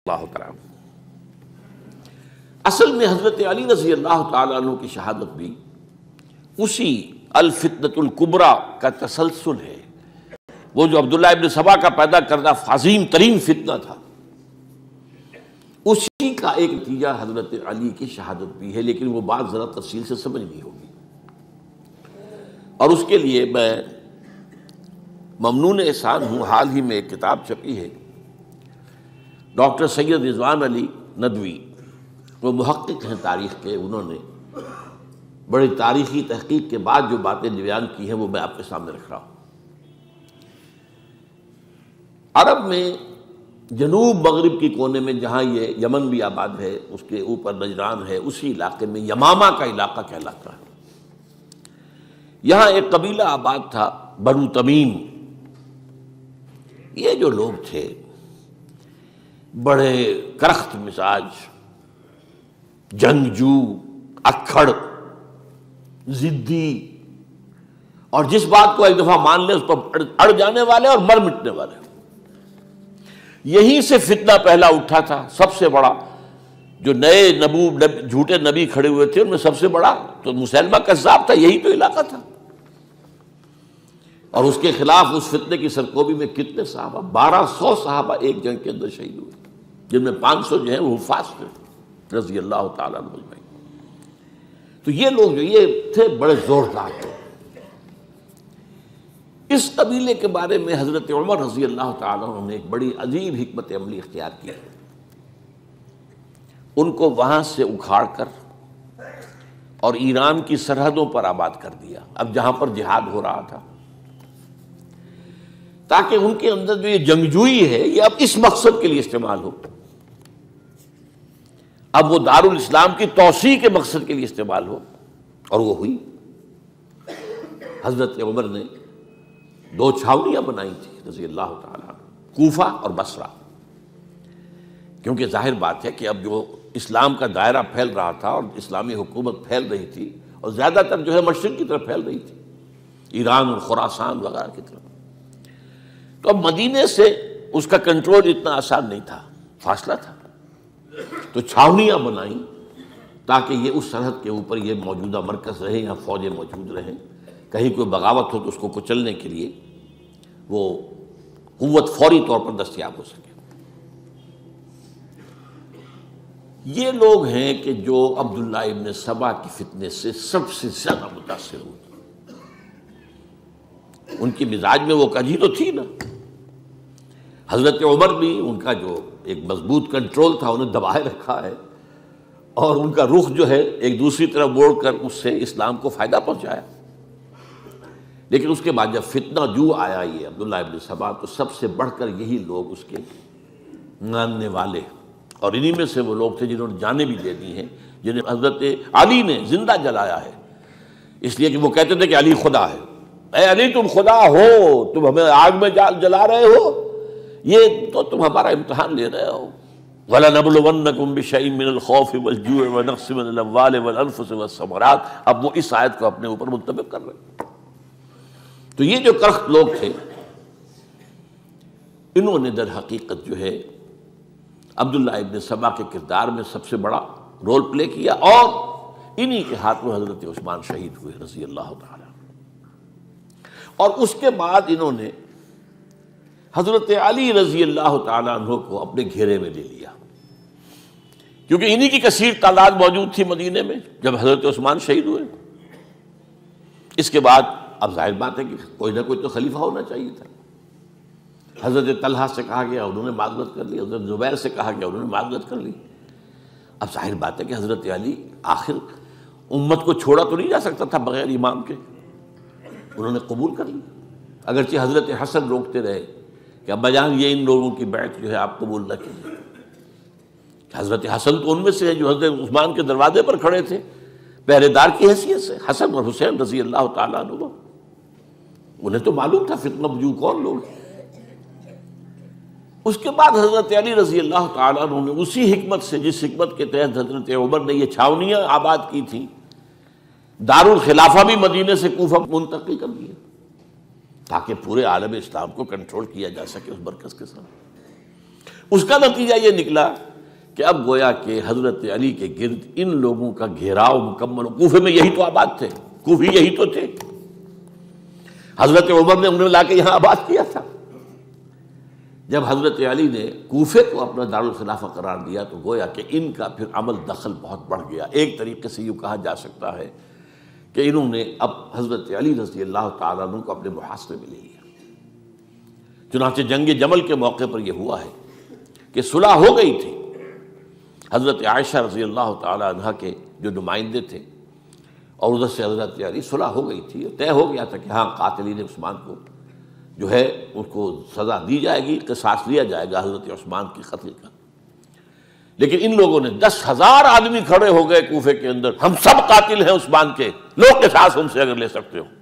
اللہ تعالیٰ اصل میں حضرت علی رضی اللہ تعالیٰ عنہ کی شہادت بھی اسی الفتنۃ الکبریٰ کا تسلسل ہے۔ وہ جو عبداللہ ابن سبا کا پیدا کردہ عظیم ترین فتنہ تھا، اسی کا ایک نتیجہ حضرت علی کی شہادت بھی ہے، لیکن وہ بات ذرا تفصیل سے سمجھنی ہوگی، اور اس کے لیے میں ممنون احسان ہوں۔ حال ہی میں ایک کتاب چھپی ہے، ڈاکٹر سید رضوان علی ندوی، وہ محقق ہیں تاریخ کے، انہوں نے بڑی تاریخی تحقیق کے بعد جو باتیں بیان کی ہیں وہ میں آپ کے سامنے رکھ رہا ہوں۔ عرب میں جنوب مغرب کی کونے میں، جہاں یہ یمن بھی آباد ہے، اس کے اوپر نجران ہے، اسی علاقے میں یمامہ کا علاقہ کہلاتا ہے۔ یہاں ایک قبیلہ آباد تھا، بنو تمیم۔ یہ جو لوگ تھے بڑے کرخت مزاج، جنگجو، اکھڑ، ضدی، اور جس بات کو ایک دفعہ مان لے اس پر اڑ جانے والے اور مر مٹنے والے۔ یہیں سے فتنہ پہلا اٹھا تھا۔ سب سے بڑا جو نئے جھوٹے نبی کھڑے ہوئے تھے ان میں سب سے بڑا تو مسلمہ کذاب تھا، یہی تو علاقہ تھا، اور اس کے خلاف اس فتنے کی سرکوبی میں کتنے صحابہ، 1200 صحابہ ایک جنگ کے اندر شہید ہوئے، جن میں 500 جو ہیں وہ حفاظ تھے رضی اللہ تعالیٰ عنہ اجمعین۔ تو یہ لوگ جو یہ تھے بڑے زوردار تھے۔ اس قبیلے کے بارے میں حضرت عمر رضی اللہ تعالیٰ عنہ نے ایک بڑی عجیب حکمت عملی اختیار کی۔ ان کو وہاں سے اکھاڑ کر اور ایران کی سرحدوں پر آباد کر دیا، اب جہاں پر جہاد ہو رہا تھا، تاکہ ان کے اندر جو یہ جنگجوئی ہے یہ اب اس مقصد کے لیے استعمال ہو، اب وہ دارالاسلام کی توسیع کے مقصد کے لیے استعمال ہو، اور وہ ہوئی۔ حضرت عمر نے 2 چھاونیاں بنائی تھی رضی اللہ تعالیٰ عنہ، کوفہ اور بصرہ، کیونکہ ظاہر بات ہے کہ اب جو اسلام کا دائرہ پھیل رہا تھا اور اسلامی حکومت پھیل رہی تھی، اور زیادہ تر جو ہے مشرق کی طرف پھیل رہی تھی، ایران اور خراسان وغیرہ کی طرف، تو اب مدینے سے اس کا کنٹرول اتنا آسان نہیں تھا، فاصلہ تھا، تو چھاونیاں بنائیں تاکہ یہ اس سرحد کے اوپر یہ موجودہ مرکز رہے، یہاں فوجیں موجود رہیں، کہیں کوئی بغاوت ہو تو اس کو کچلنے کے لیے وہ قوت فوری طور پر دستیاب ہو سکے۔ یہ لوگ ہیں کہ جو عبداللہ ابن سبا کی فتنے سے سب سے زیادہ متاثر ہوئے۔ ان کی مزاج میں وہ کجی تو تھی نا۔ حضرت عمر بھی ان کا جو ایک مضبوط کنٹرول تھا انہیں دبائے رکھا ہے، اور ان کا رخ جو ہے ایک دوسری طرف موڑ کر اس سے اسلام کو فائدہ پہنچایا۔ لیکن اس کے بعد جب فتنہ جو آیا یہ عبداللہ ابن سبا، تو سب سے بڑھ کر یہی لوگ اس کے ماننے والے، اور انہی میں سے وہ لوگ تھے جنہوں نے جانیں بھی دے دی ہیں، جنہیں حضرت علی نے زندہ جلایا ہے، اس لیے کہ وہ کہتے تھے کہ علی خدا ہے۔ اے علی تم خدا ہو، تم ہمیں آگ میں جلا رہے ہو، یہ تو تم ہمارا امتحان لے رہے ہو۔ وَلَنَبْلُوَنَّكُمْ بِشَيْءٍ مِّنَ الْخَوْفِ وَالْجُوعِ وَنَقْصٍ مِّنَ الْأَمْوَالِ وَالْأَنفُسِ وَالثَّمَرَاتِ۔ اب وہ اس آیت کو اپنے اوپر منطبق کر رہے ہیں۔ تو یہ جو کرخت لوگ تھے، انہوں نے در حقیقت جو ہے عبداللہ ابن سبا کے کردار میں سب سے بڑا رول پلے کیا، اور انہی کے ہاتھوں حضرت عثمان شہید ہوئے رضی اللہ تعالیٰ۔ اور اس کے بعد انہوں نے حضرت علی رضی اللہ تعالیٰ عنہ کو اپنے گھیرے میں لے لیا، کیونکہ انہی کی کثیر تعداد موجود تھی مدینے میں جب حضرت عثمان شہید ہوئے۔ اس کے بعد اب ظاہر بات ہے کہ کوئی نہ کوئی تو خلیفہ ہونا چاہیے تھا۔ حضرت طلحہ سے کہا گیا، انہوں نے معذرت کر لی، حضرت زبیر سے کہا گیا، انہوں نے معذرت کر لی۔ اب ظاہر بات ہے کہ حضرت علی آخر امت کو چھوڑا تو نہیں جا سکتا تھا بغیر امام کے، انہوں نے قبول کر لی، اگرچہ حضرت حسن روکتے رہے کہ ابا جان یہ ان لوگوں کی بیعت جو ہے آپ قبول نہ کیجیے۔ حضرت حسن تو ان میں سے ہیں جو حضرت عثمان کے دروازے پر کھڑے تھے پہرے دار کی حیثیت سے، حسن اور حسین رضی اللہ تعالیٰ عنہ، انہیں تو معلوم تھا فتنہ جو کون لوگ ہیں۔ اس کے بعد حضرت علی رضی اللہ تعالیٰ عنہ نے اسی حکمت سے، جس حکمت کے تحت حضرت عمر نے یہ چھاونیاں آباد کی تھیں، دارالخلافہ بھی مدینے سے کوفہ منتقل کر دیا تاکہ پورے عالم اسلام کو کنٹرول کیا جا سکے اس مرکز کے ساتھ۔ اس کا نتیجہ یہ نکلا کہ اب گویا کہ حضرت علی کے گرد ان لوگوں کا گھیراؤ مکمل. کوفے میں یہی تو آباد تھے، کوفی یہی تو تھے. حضرت عمر نے انہیں لا کے یہاں آباد کیا تھا. جب حضرت علی نے کوفے کو اپنا دارالخلافہ قرار دیا تو گویا کہ ان کا پھر عمل دخل بہت بڑھ گیا. ایک طریقے سے یوں کہا جا سکتا ہے کہ انہوں نے اب حضرت علی رضی اللہ تعالیٰ عنہ کو اپنے محاصرے میں لے لیا. چنانچہ جنگ جمل کے موقع پر یہ ہوا ہے کہ صلح ہو گئی تھی. حضرت عائشہ رضی اللہ تعالیٰ عنہ کے جو نمائندے تھے اور ادھر سے حضرت علی، صلح ہو گئی تھی، طے ہو گیا تھا کہ ہاں قاتلین عثمان کو جو ہے اس کو سزا دی جائے گی، قصاص لیا جائے گا حضرت عثمان کی قتل کا. لیکن ان لوگوں نے 10,000 آدمی کھڑے ہو گئے کوفے کے اندر، ہم سب قاتل ہیں عثمان کے، لوگ قصاص ہم سے اگر لے سکتے ہو.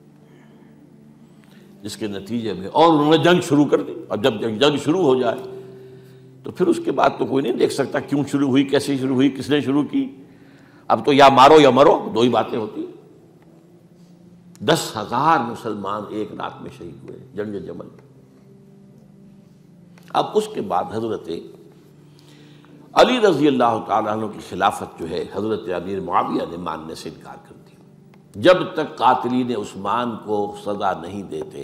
جس کے نتیجے میں اور انہوں نے جنگ شروع کر دی. اور جب جنگ شروع ہو جائے تو پھر اس کے بعد تو کوئی نہیں دیکھ سکتا کیوں شروع ہوئی، کیسے شروع ہوئی، کس نے شروع کی. اب تو یا مارو یا مرو، دو ہی باتیں ہوتی ہیں. 10,000 مسلمان ایک رات میں شہید ہوئے جنگ جمل. اب اس کے بعد حضرت علی رضی اللہ تعالیٰ عنہ کی خلافت جو ہے حضرت امیر معاویہ نے ماننے سے انکار کر دیا. جب تک قاتلین عثمان کو سزا نہیں دیتے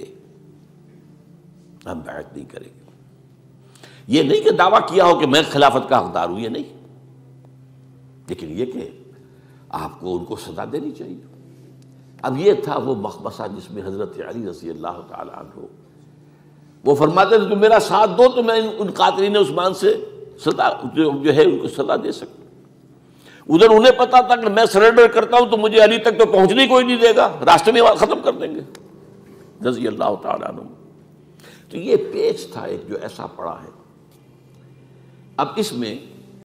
ہم بیعت نہیں کریں گے. یہ نہیں کہ دعویٰ کیا ہو کہ میں خلافت کا حقدار ہوں، یہ نہیں، لیکن یہ کہ آپ کو ان کو سزا دینی چاہیے. اب یہ تھا وہ مخمصہ جس میں حضرت علی رضی اللہ تعالیٰ عنہ وہ فرماتے تھے تم میرا ساتھ دو تو میں ان قاتلین عثمان سے سزا جو ہے ان کو سزا دے سکتا. ادھر انہیں پتا تھا کہ میں سرنڈر کرتا ہوں تو مجھے علی تک تو پہنچنے کوئی نہیں دے گا، راستے میں ختم کر دیں گے رضی اللہ تعالیٰ عنہ. تو یہ پیچ تھا ایک جو ایسا پڑا ہے. اب اس میں